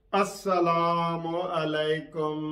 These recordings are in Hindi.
अस्सलामु अलैकुम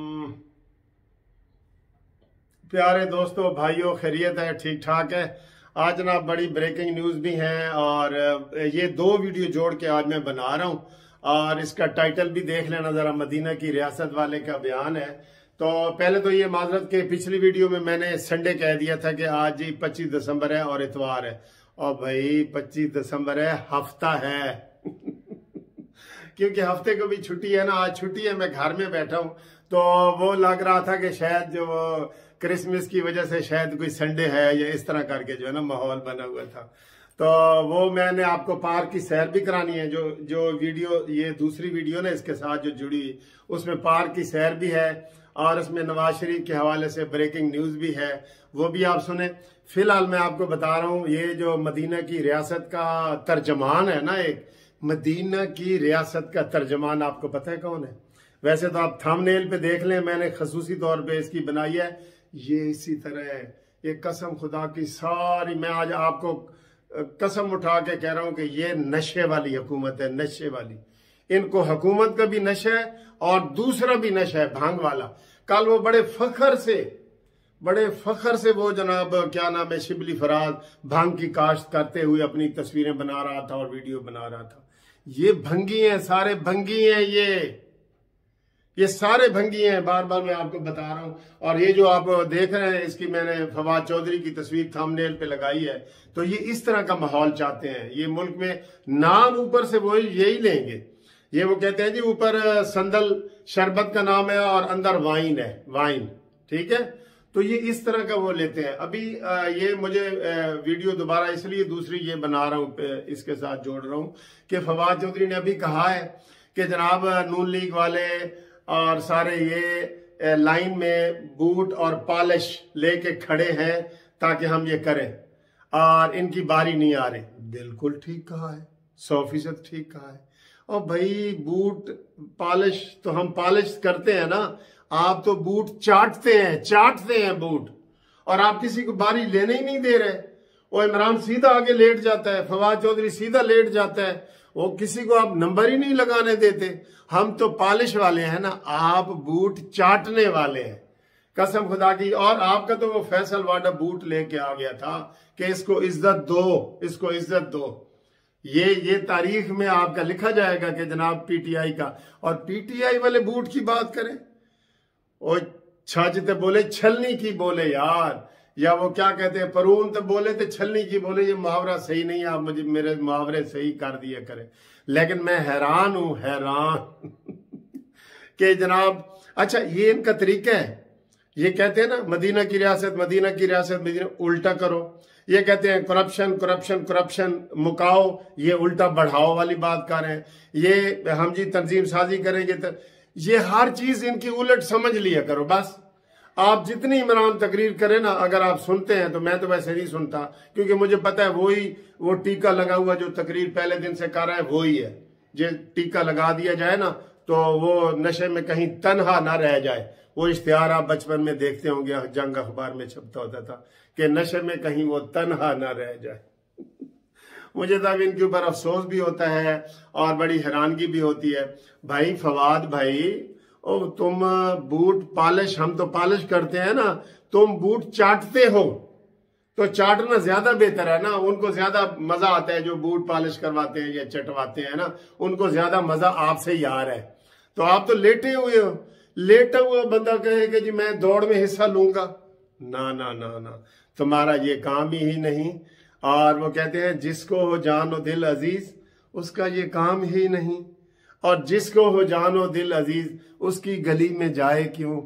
प्यारे दोस्तों, भाइयों, खैरियत है? ठीक ठाक है। आज ना बड़ी ब्रेकिंग न्यूज़ भी है और ये दो वीडियो जोड़ के आज मैं बना रहा हूँ और इसका टाइटल भी देख लेना जरा। मदीना की रियासत वाले का बयान है। तो पहले तो ये माजरत के पिछली वीडियो में मैंने संडे कह दिया था कि आज ही 25 दिसंबर है और इतवार है। और भाई 25 दिसंबर है, हफ्ता है क्योंकि हफ्ते को भी छुट्टी है ना। आज छुट्टी है, मैं घर में बैठा हूँ। तो वो लग रहा था कि शायद जो क्रिसमस की वजह से शायद कोई संडे है या इस तरह करके जो है ना माहौल बना हुआ था। तो वो मैंने आपको पार्क की सैर भी करानी है। जो वीडियो, ये दूसरी वीडियो ना इसके साथ जो जुड़ी, उसमें पार्क की सैर भी है और उसमें नवाज शरीफ के हवाले से ब्रेकिंग न्यूज भी है, वो भी आप सुने। फिलहाल मैं आपको बता रहा हूँ, ये जो मदीना की रियासत का तर्जमान है ना, एक मदीना की रियासत का तर्जमान आपको पता है कौन है? वैसे तो आप थंबनेल पे देख लें, मैंने खसूसी तौर पे इसकी बनाई है। ये इसी तरह है। ये कसम खुदा की सारी, मैं आज आपको कसम उठा के कह रहा हूं कि ये नशे वाली हुकूमत है, नशे वाली। इनको हुकूमत का भी नशा है और दूसरा भी नशा है, भांग वाला। कल वो बड़े फखर से वो जनाब क्या नाम है, शिबली फराज भांग की काश्त करते हुए अपनी तस्वीरें बना रहा था और वीडियो बना रहा था। ये भंगी हैं, सारे भंगी हैं। ये सारे भंगी हैं, बार बार मैं आपको बता रहा हूं। और ये जो आप देख रहे हैं, इसकी मैंने फवाद चौधरी की तस्वीर थंबनेल पे लगाई है। तो ये इस तरह का माहौल चाहते हैं। ये मुल्क में नाम ऊपर से वो यही लेंगे। ये वो कहते हैं जी ऊपर संदल शरबत का नाम है और अंदर वाइन है, वाइन, ठीक है। तो ये इस तरह का वो लेते हैं। अभी ये मुझे वीडियो दोबारा इसलिए दूसरी ये बना रहा हूँ, इसके साथ जोड़ रहा हूँ कि फवाद चौधरी ने अभी कहा है कि जनाब नून लीग वाले और सारे ये लाइन में बूट और पॉलिश लेके खड़े हैं ताकि हम ये करें और इनकी बारी नहीं आ रही। बिल्कुल ठीक कहा है, 100% ठीक कहा है। और भाई बूट पॉलिश तो हम पॉलिश करते हैं ना, आप तो बूट चाटते हैं बूट, और आप किसी को बारी लेने ही नहीं दे रहे। वो इमरान सीधा आगे लेट जाता है, फवाद चौधरी सीधा लेट जाता है, वो किसी को आप नंबर ही नहीं लगाने देते। हम तो पॉलिश वाले हैं ना, आप बूट चाटने वाले हैं, कसम खुदा की। और आपका तो वो फैसल वाडा बूट लेके आ गया था कि इसको इज्जत दो, इसको इज्जत दो। ये तारीख में आपका लिखा जाएगा कि जनाब पीटीआई का। और पीटीआई वाले बूट की बात करें, और छाजते बोले छलनी की बोले यार, या वो क्या कहते हैं, परून तो बोले तो छलनी की बोले। ये मुहावरा सही नहीं है, आप मुझे मेरे मुहावरे सही कर दिया करें। लेकिन मैं हैरान हूं, हैरान कि जनाब, अच्छा ये इनका तरीका है। ये कहते हैं ना मदीना की रियासत, मदीना की रियासत, मदीना, उल्टा करो। ये कहते हैं करप्शन करप्शन करप्शन मुकाओ, ये उल्टा बढ़ाओ वाली बात कर रहे हैं। ये हम जी तंजीम साजी करेंगे तो ये हर चीज इनकी उलट समझ लिया करो बस। आप जितनी इमरान तकरीर करें ना, अगर आप सुनते हैं तो, मैं तो वैसे नहीं सुनता क्योंकि मुझे पता है वो टीका लगा हुआ जो तकरीर पहले दिन से कर रहा है वो ही है। जो टीका लगा दिया जाए ना तो वो नशे में कहीं तन्हा ना रह जाए। वो इश्तिहार आप बचपन में देखते होंगे, जंग अखबार में छपता होता था कि नशे में कहीं वो तन्हा ना रह जाए। मुझे तब इनके ऊपर अफसोस भी होता है और बड़ी हैरानगी भी होती है। भाई फवाद भाई, ओ तुम बूट पॉलिश, हम तो पॉलिश करते हैं ना, तुम बूट चाटते हो तो चाटना ज्यादा बेहतर है ना। उनको ज्यादा मजा आता है जो बूट पॉलिश करवाते हैं या चटवाते हैं ना, उनको ज्यादा मजा आपसे ही आ रहा है। तो आप तो लेटे हुए हो। लेटा हुआ बंदा कहेगा जी मैं दौड़ में हिस्सा लूंगा, ना ना ना ना, तुम्हारा ये काम ही नहीं। और वो कहते हैं जिसको हो जान और दिल अजीज उसका ये काम ही नहीं, और जिसको हो जान और दिल अजीज उसकी गली में जाए क्यों।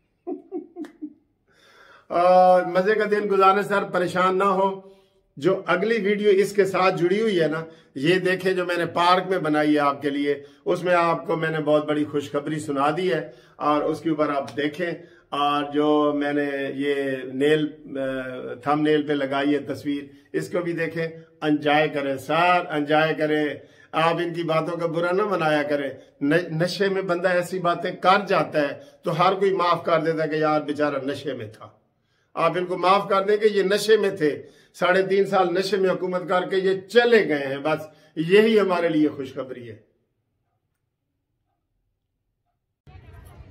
मजे का दिन गुजारने सर, परेशान ना हो। जो अगली वीडियो इसके साथ जुड़ी हुई है ना, ये देखें, जो मैंने पार्क में बनाई है आपके लिए, उसमें आपको मैंने बहुत बड़ी खुशखबरी सुना दी है और उसके ऊपर आप देखें। और जो मैंने ये थंबनेल पे लगाई है तस्वीर, इसको भी देखें, एंजॉय करें सर, एंजॉय करें। आप इनकी बातों का बुरा ना बनाया करें। नशे में बंदा ऐसी बातें कर जाता है तो हर कोई माफ कर देता है कि यार बेचारा नशे में था। आप इनको माफ कर दें कि ये नशे में थे, 3.5 साल नशे में हुकूमत करके ये चले गए हैं, बस यही हमारे लिए खुशखबरी है।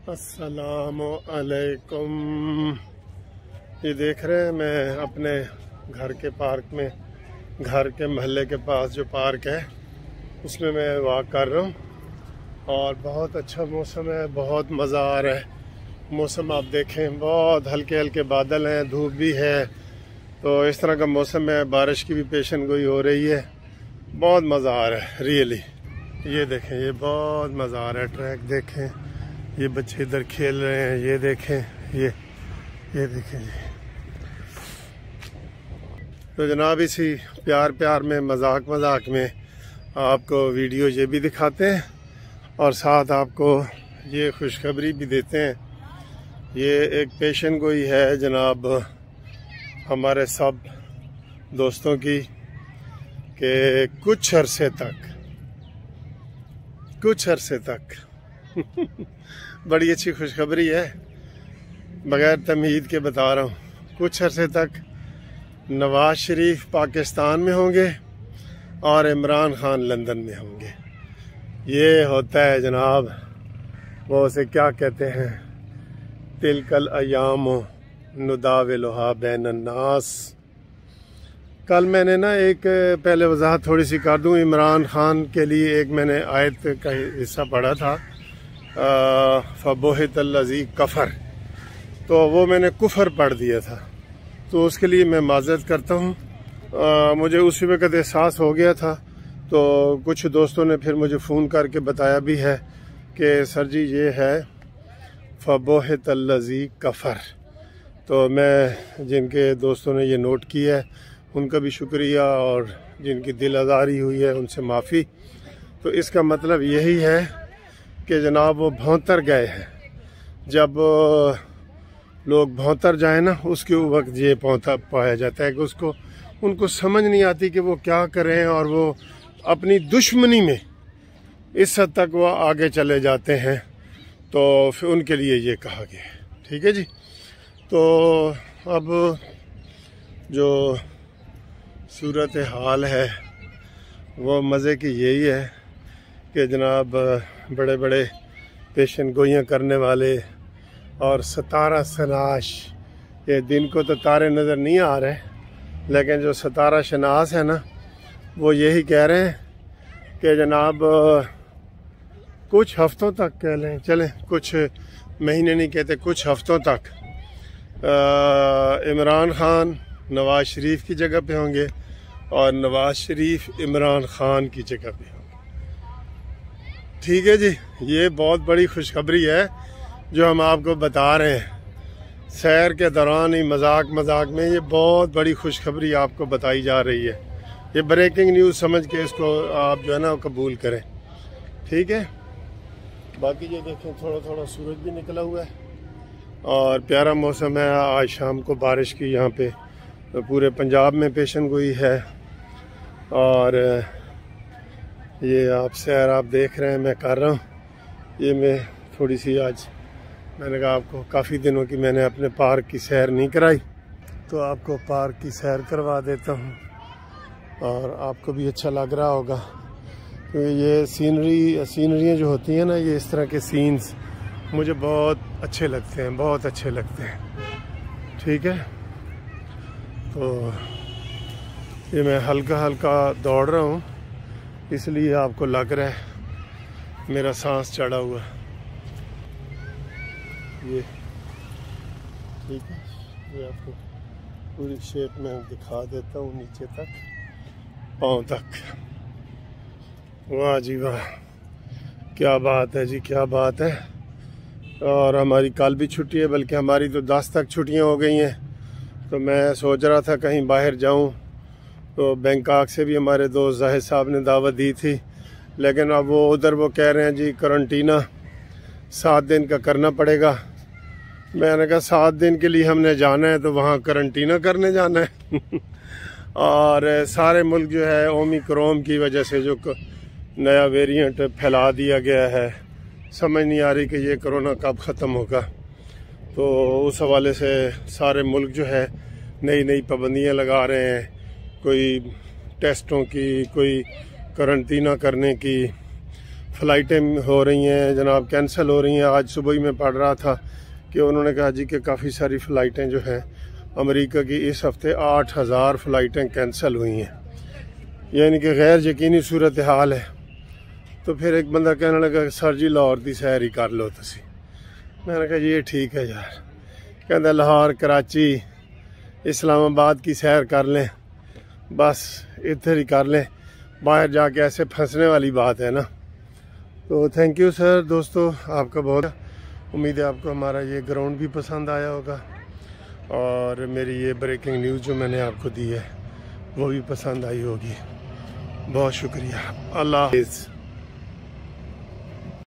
अस्सलामु अलैकुम। ये देख रहे हैं मैं अपने घर के पार्क में, घर के मोहल्ले के पास जो पार्क है उसमें मैं वॉक कर रहा हूँ और बहुत अच्छा मौसम है, बहुत मज़ा आ रहा है। मौसम आप देखें, बहुत हल्के हल्के बादल हैं, धूप भी है, तो इस तरह का मौसम है। बारिश की भी पेशन गोई हो रही है, बहुत मज़ा आ रहा है रियली। ये देखें, ये बहुत मज़ा आ रहा है। ट्रैक देखें, ये बच्चे इधर खेल रहे हैं, ये देखें, ये देखें जी। तो जनाब इसी प्यार प्यार में, मजाक मजाक में आपको वीडियो ये भी दिखाते हैं और साथ आपको ये खुशखबरी भी देते हैं। ये एक पेशन गोई है जनाब हमारे सब दोस्तों की कि कुछ अरसे तक बड़ी अच्छी खुशखबरी है, बगैर तमहीद के बता रहा हूँ। कुछ अरसे तक नवाज शरीफ पाकिस्तान में होंगे और इमरान खान लंदन में होंगे। ये होता है जनाब, वो उसे क्या कहते हैं, तिलकल अयाम नुदाविलुहा बैनन्नास। कल मैंने ना एक, पहले वजाहत थोड़ी सी कर दूँ, इमरान खान के लिए एक मैंने आयत का हिस्सा पढ़ा था, फ़बोहितल्लज़ी कफ़र, तो वो मैंने कुफर पढ़ दिया था, तो उसके लिए मैं माज़रत करता हूँ। मुझे उसी वक़्त एहसास हो गया था, तो कुछ दोस्तों ने फिर मुझे फ़ोन करके बताया भी है कि सर जी ये है फ़बोहितल्लज़ी कफ़र। तो मैं, जिनके दोस्तों ने ये नोट किया है उनका भी शुक्रिया, और जिनकी दिल आज़ारी हुई है उनसे माफ़ी। तो इसका मतलब यही है कि जनाब वो भौंतर गए हैं। जब लोग भौंतर जाए ना, उसके वक्त ये पौधा पाया जाता है कि उनको समझ नहीं आती कि वो क्या करें, और वो अपनी दुश्मनी में इस हद तक वो आगे चले जाते हैं। तो फिर उनके लिए ये कहा गया है। ठीक है जी। तो अब जो सूरत हाल है वो मज़े की यही है कि जनाब बड़े बड़े पेशन गोइयाँ करने वाले और सितारा शनास, ये दिन को तो तारे नज़र नहीं आ रहे, लेकिन जो सितारा शनास है ना, वो यही कह रहे हैं कि जनाब कुछ हफ्तों तक, कह लें, चलें कुछ महीने नहीं कहते, कुछ हफ्तों तक इमरान खान नवाज शरीफ की जगह पे होंगे और नवाज शरीफ इमरान खान की जगह पे होंगे। ठीक है जी। ये बहुत बड़ी खुशखबरी है जो हम आपको बता रहे हैं। सैर के दौरान ही मजाक में ये बहुत बड़ी खुशखबरी आपको बताई जा रही है। ये ब्रेकिंग न्यूज़ समझ के इसको आप जो है ना कबूल करें। ठीक है। बाकी ये देखें, थोड़ा थोड़ा सूरज भी निकला हुआ है और प्यारा मौसम है। आज शाम को बारिश की यहाँ पे पूरे पंजाब में पेशन गोई है। और ये आप सैर आप देख रहे हैं, मैं कर रहा हूँ। ये मैं थोड़ी सी, आज मैंने कहा आपको काफ़ी दिनों की मैंने अपने पार्क की सैर नहीं कराई, तो आपको पार्क की सैर करवा देता हूँ और आपको भी अच्छा लग रहा होगा। क्योंकि ये सीनरियाँ जो होती हैं ना, ये इस तरह के सीन्स मुझे बहुत अच्छे लगते हैं, बहुत अच्छे लगते हैं। ठीक है। तो ये मैं हल्का हल्का दौड़ रहा हूँ, इसलिए आपको लग रहा है मेरा सांस चढ़ा हुआ। ये ठीक है, ये आपको पूरी शेप में दिखा देता हूँ, नीचे तक, पाँव तक। वाह जी वाह, क्या बात है जी, क्या बात है। और हमारी कल भी छुट्टी है, बल्कि हमारी तो 10 तक छुट्टियाँ हो गई हैं। तो मैं सोच रहा था कहीं बाहर जाऊँ, तो बैंकॉक से भी हमारे दोस्त जाहिद साहब ने दावत दी थी, लेकिन अब वो उधर वो कह रहे हैं जी करंटीना 7 दिन का करना पड़ेगा। मैंने कहा 7 दिन के लिए हमने जाना है तो वहाँ करंटीना करने जाना है। और सारे मुल्क जो है ओमिक्रॉन की वजह से जो नया वेरिएंट फैला दिया गया है, समझ नहीं आ रही कि ये कोरोना कब ख़त्म होगा। तो उस हवाले से सारे मुल्क जो है नई नई पाबंदियाँ लगा रहे हैं, कोई टेस्टों की, कोई करंटीना करने की, फ़्लाइटें हो रही हैं जनाब, कैंसिल हो रही हैं। आज सुबह ही मैं पढ़ रहा था कि उन्होंने कहा जी कि काफ़ी सारी फ़्लाइटें जो हैं अमेरिका की इस हफ़्ते 8000 फ़्लाइटें कैंसिल हुई हैं, यानी कि गैर यकीनी सूरत हाल है। तो फिर एक बंदा कहने लगा सर जी लाहौर की सैर ही कर लो तुसी। मैंने कहा ये ठीक है यार, कहता लाहौर कराची इस्लामाबाद की सैर कर लें, बस इधर ही कर लें, बाहर जाके ऐसे फंसने वाली बात है ना। तो थैंक यू सर दोस्तों, आपका बहुत उम्मीद है आपको हमारा ये ग्राउंड भी पसंद आया होगा और मेरी ये ब्रेकिंग न्यूज़ जो मैंने आपको दी है वो भी पसंद आई होगी। बहुत शुक्रिया, अल्लाह हाफ़िज़।